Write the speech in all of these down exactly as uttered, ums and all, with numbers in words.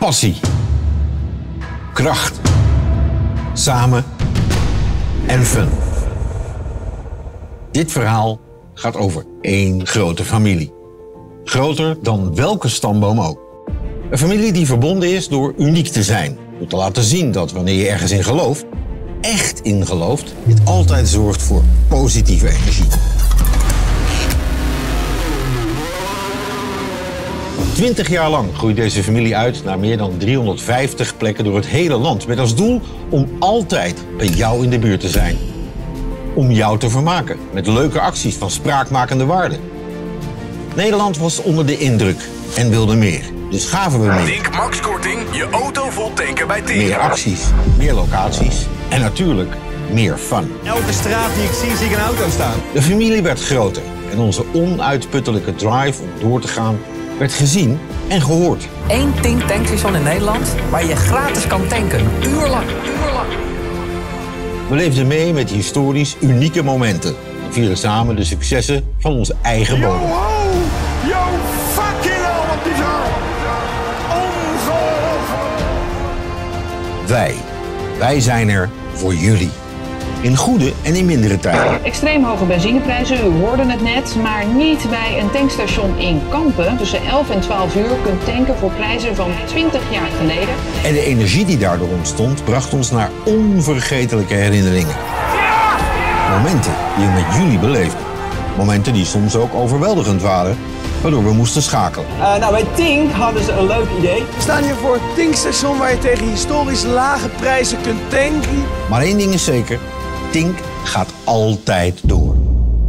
Passie. Kracht. Samen. En fun. Dit verhaal gaat over één grote familie. Groter dan welke stamboom ook. Een familie die verbonden is door uniek te zijn. Door te laten zien dat wanneer je ergens in gelooft, echt in gelooft, dit altijd zorgt voor positieve energie. Twintig jaar lang groeit deze familie uit naar meer dan driehonderdvijftig plekken door het hele land. Met als doel om altijd bij jou in de buurt te zijn. Om jou te vermaken met leuke acties van spraakmakende waarde. Nederland was onder de indruk en wilde meer. Dus gaven we meer. Tink Max Korting, je auto vol tanken bij Tink. Meer acties, meer locaties en natuurlijk meer fun. Elke straat die ik zie, zie ik een auto staan. De familie werd groter en onze onuitputtelijke drive om door te gaan werd gezien en gehoord. Eén Tink tankstation in Nederland waar je gratis kan tanken. Uurlang, uurlang. We leefden mee met historisch unieke momenten. En vierden samen de successen van onze eigen bodem. Yo, ho! Yo, fucking hell, wat bizar! Ongelooflijk! Wij, wij zijn er voor jullie. In goede en in mindere tijden. Extreem hoge benzineprijzen, u hoorde het net, maar niet bij een tankstation in Kampen. Tussen elf en twaalf uur kunt tanken voor prijzen van twintig jaar geleden. En de energie die daardoor ontstond, bracht ons naar onvergetelijke herinneringen. Momenten die we met jullie beleefden. Momenten die soms ook overweldigend waren, waardoor we moesten schakelen. Uh, nou, bij Tink hadden ze een leuk idee. We staan hier voor het tankstation waar je tegen historisch lage prijzen kunt tanken. Maar één ding is zeker, Tink gaat altijd door.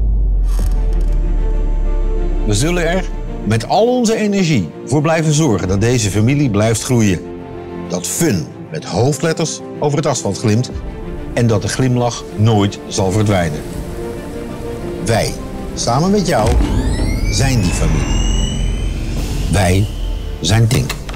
We zullen er met al onze energie voor blijven zorgen dat deze familie blijft groeien. Dat fun met hoofdletters over het asfalt glimt en dat de glimlach nooit zal verdwijnen. Wij, samen met jou, zijn die familie. Wij zijn Tink.